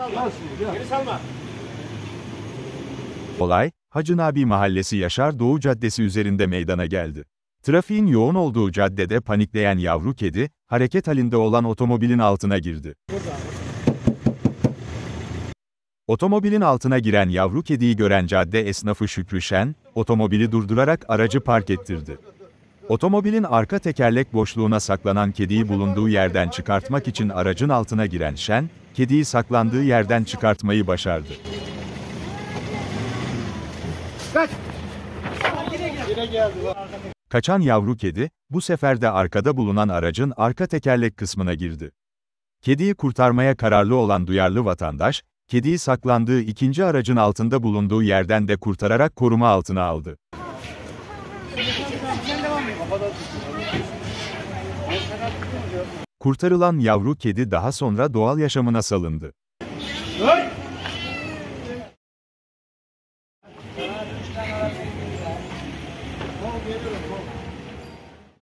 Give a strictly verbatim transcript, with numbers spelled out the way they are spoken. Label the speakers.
Speaker 1: Geri salma.
Speaker 2: Olay, Hacı Nabi Mahallesi Yaşar Doğu Caddesi üzerinde meydana geldi. Trafiğin yoğun olduğu caddede panikleyen yavru kedi, hareket halinde olan otomobilin altına girdi. Otomobilin altına giren yavru kediyi gören cadde esnafı Şükrü Şen, otomobili durdurarak aracı park ettirdi. Otomobilin arka tekerlek boşluğuna saklanan kediyi bulunduğu yerden çıkartmak için aracın altına giren Şen, kediyi saklandığı yerden çıkartmayı başardı.
Speaker 1: Kaç! Yine geldi.
Speaker 2: Kaçan yavru kedi, bu sefer de arkada bulunan aracın arka tekerlek kısmına girdi. Kediyi kurtarmaya kararlı olan duyarlı vatandaş, kediyi saklandığı ikinci aracın altında bulunduğu yerden de kurtararak koruma altına aldı. Kurtarılan yavru kedi daha sonra doğal yaşamına salındı.
Speaker 1: Geliyorum.